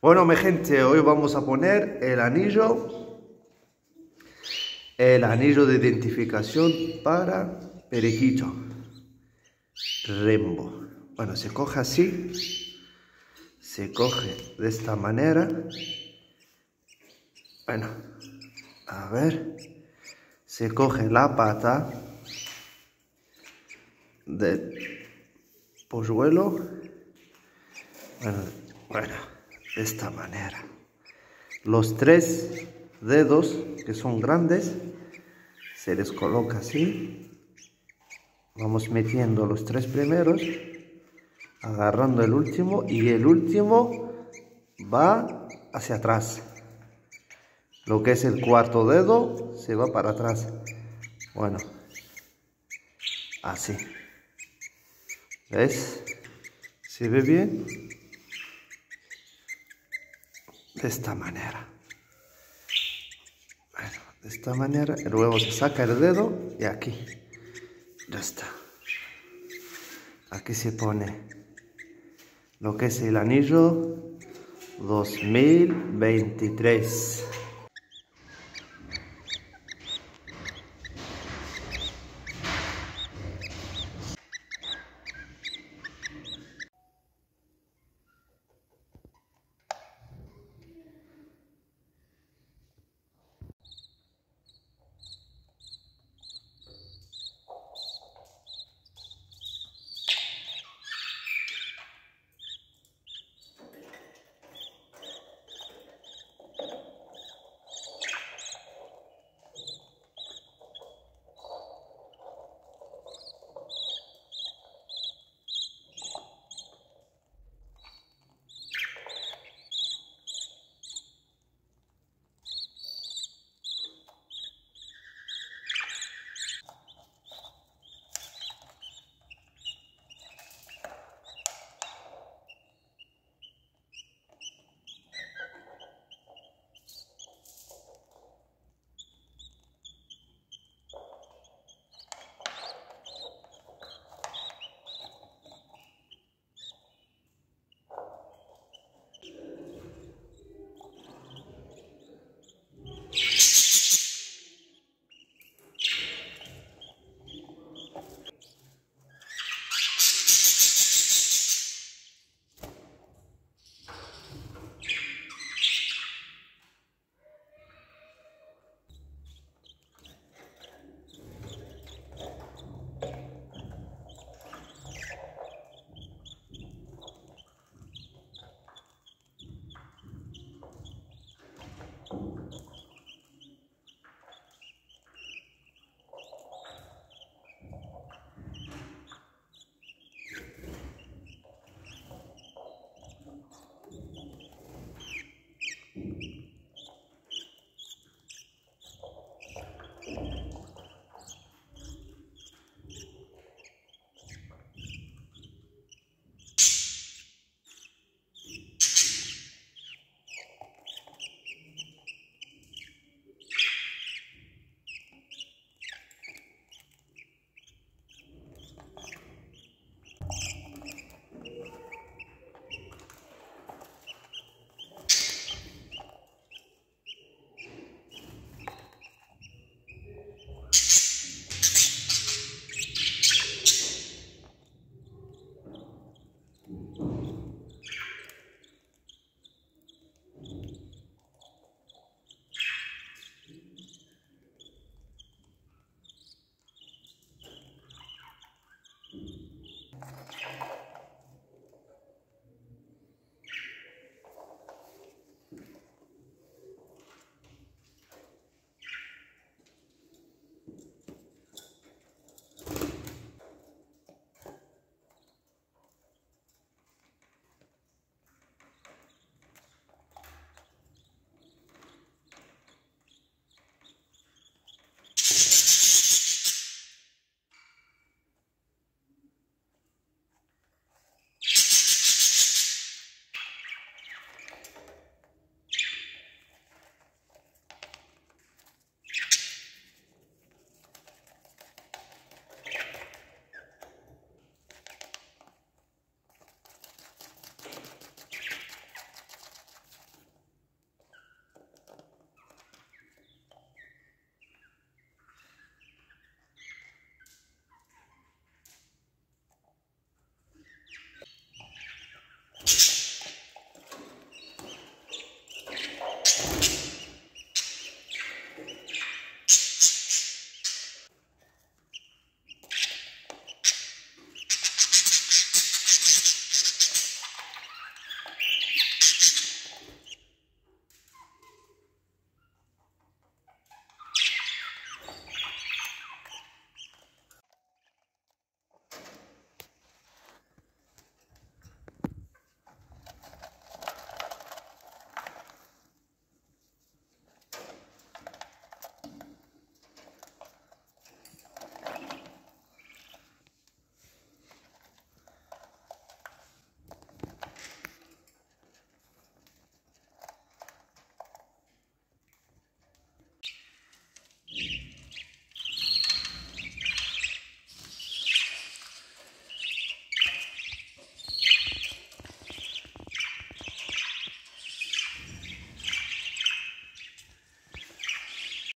Bueno, mi gente, hoy vamos a poner el anillo de identificación para Periquito Rembo. Bueno, se coge así, se coge de esta manera. Bueno, a ver, se coge la pata del polluelo. Bueno, de esta manera. Los 3 dedos que son grandes se les coloca así. Vamos metiendo los 3 primeros, agarrando el último, y el último va hacia atrás. Lo que es el 4.º dedo se va para atrás. Bueno, así. ¿Ves? ¿Se ve bien? De esta manera. Bueno, de esta manera. Y luego se saca el dedo y aquí. Ya está. Aquí se pone lo que es el anillo 2023.